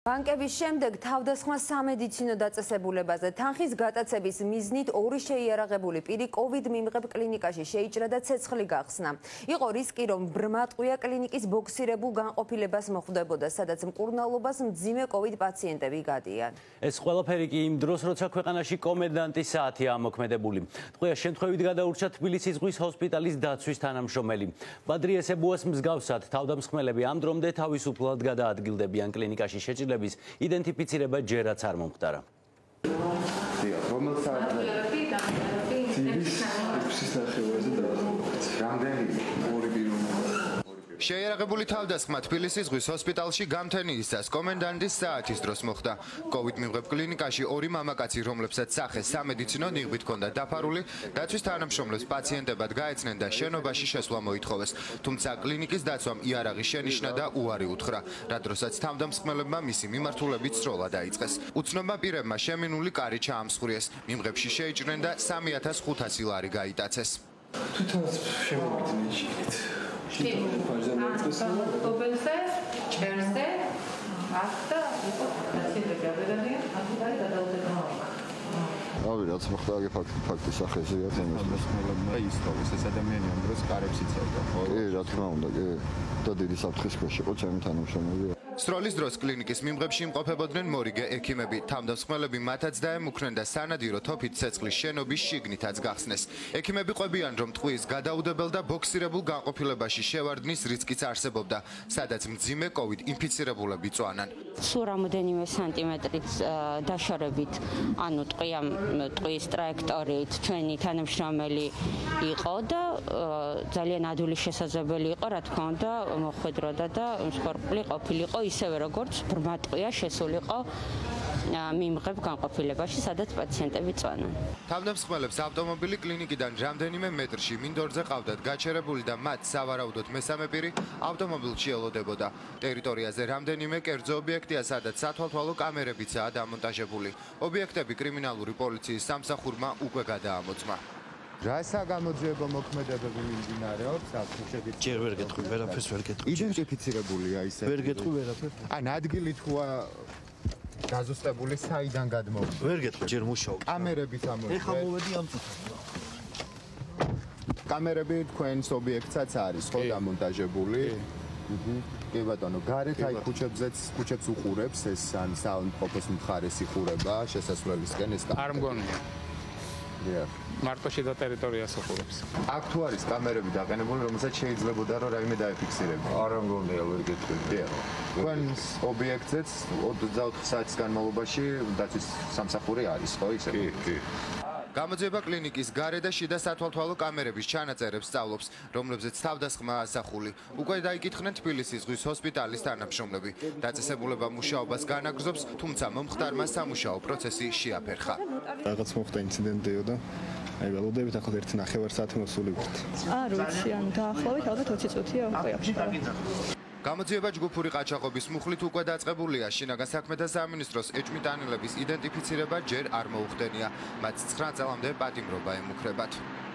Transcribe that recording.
ბანკების შემდეგ თავდასხმა სამედიცინო დაწესებულებაზე თანხის გატაცების მიზნით ორი შეიარაღებული პირი COVID მიმღებ კლინიკაში შეიჭრა და ცეცხლი გახსნა. იყო რისკი, რომ ბრმატყვია კლინიკის ბოქსირებულ განყოფილებას მოხვდებოდა, სადაც მკურნალობას მძიმე COVID პაციენტები გადიან. ეს ყველაფერი კი იმ დროს, როცა ქვეყანაში კომენდანტის საათია ამოქმედებული. ტყვია შემთხვევით გადაურჩა თბილისის ზღვის ჰოსპიტალის დაცვის თანამშრომელი. ბადრი ესებუას მსგავსად თავდამსხმელები ამ დრომდე თავისუფლად გადაადგილდებიან კლინიკაში შეჭრილ იდენტიფიცირება ჯერაც არ მომხდარა. შეიარაღებული თავდასხმა თბილისის ზღვის ჰოსპიტალში გამთენიისას კომენდანტის საათის დროს მოხდა. COVID მიმღებ კლინიკაში ორი მამაკაცი, რომლებსაც სახე სამედიცინო ნიღბით ჰქონდა დაფარული, დაცვის თანამშრომლებს პაციენტებად გაეცნენ და შენობაში შესვლა მოითხოვეს. თუმცა კლინიკის დაცვამ იარაღი შენიშნა და უარი უთხრა, რა დროსაც თავდამსხმელებმა მისი მიმართულებით სროლა დაიწყეს. უცნობმა პირებმა შემინული კარი ჩაამსხვრიეს, მიმღებში შეიჭრნენ და 3500 ლარი გაიტაცეს. თვითონაც შემოვიდნენ შიგნით. ობელზე, ჭერზე, ახლა იყო პაციენტები აღებდნენ, ახლა გადაუდება. რავი, რაც მოხდა ფაქტი სახეზეა თემასმელებმა ისწავლის ეს ადამიანი ამ დროს კარებს იცავდა. კი, რა თქმა უნდა, კი. და დიდი საფრთხის ქვეშ იყო ჩემი თანამშრომელი. სროლის დროს კლინიკის მიმღებში იმყოფებოდნენ მორიგე ექიმები. თავდამსხმელები მათაც დაემუქრნენ და სანადირო თოფით ცეცხლის შენობის შიგნითაც გახსნეს. ექიმები ყვებიან, რომ ტყუის გადაუდებელ და ბოქსირებულ განყოფილებაში შევარდნის რისკიც არსებობდა, სადაც მძიმე COVID ინფიცირებულები წვანან. სულ რამოდენიმე სანტიმეტრით დაშორებით, ანუ ტყუის ტრაექტორიით ჩვენი თანამშრომელი იყო და ძალიან ადვილი შესაძლებელი იყო, რა თქმა უნდა, მოხვედროდა და მსხვერპლი ყოფილიყო ისევე როგორც ბრმატყვია შესულიყო მიმღებ განყოფილებაში, სადაც პაციენტები წვანენ. თავდამსხმელებს ავტომობილი კლინიკიდან რამდენიმე მეტრში მინდორზე ყავდათ გაჩერებული და მათ სავარაუდოდ მესამე პირი ავტომობილში ელოდებოდა. ტერიტორიაზე რამდენიმე კერძო ობიექტია, სადაც სათვალთვალო კამერებიცაა დამონტაჟებული. ობიექტები კრიმინალური პოლიციის სამსახურმა უკვე გადაამოწმა. რა საგამოძიებო მოქმედებები მიმდინარეობს საფრთხეებით? ჯერ ვერ გეტყვი, ვერაფერს ვერ გეტყვი. იდენტიფიცირებულია ისე. ვერ გეტყვი ვერაფერს. ან ადგილი თქვა დაზუსტებული საიდან გადმოვიდა? ვერ გეტყვი, ჯერ მუშაობ. კამერებით ამოიღეთ. ეხა მოვედი ამ წუთას. კამერები თქვენს ობიექტსაც არის ხო დამონტაჟებული? კი ბატონო, გარეთ აი ქუჩებს უყურებს ეს ან საუნდტროპოს მხარეს იხურება შესასვლელისკენ ეს კამერა. არ მგონია. მარტო შიდა ტერიტორიას უყურებს. აქ თუ არის კამერები დაყენებული, რომელსაც შეიძლებოდა რომ რაიმე დაეფიქსირებინა. არ მგონია, ვერ გეტყვი. თქვენს ობიექტზეც 24 საათის განმავლობაში დაცვის სამსახური არის, ხო ისე? კი. გამოძიება კლინიკის გარე და შიდა სათვალთვალო კამერების ჩანაწერებს სწავლობს, რომლებზეც თავდასხმა ასახული. უკვე დაიკითხნენ თბილისის ზღვის ჰოსპიტალის თანამშრომლები. დაწესებულება მუშაობას განაგრძობს, თუმცა მომხდარმა სამუშაო პროცესი შეაფერხა. რაღაც მოხდა ინციდენტიო და აი ველოდებით ახლა 1.5 საათი მოსულიყავთ. არ ვიცი, ან დაახლოებით ალბათ 20 წუთია უკვე აღშფარა. გამოძიება ჯგუფური ყაჩაღობის მუხლით უკვე დაწყებულია. შინაგან საქმეთა სამინისტროს ეჭვმიტანილების იდენტიფიცირება ჯერ არ მოუხდენია. მათ 9 წელამდე პატიმრობა ემუქრებათ.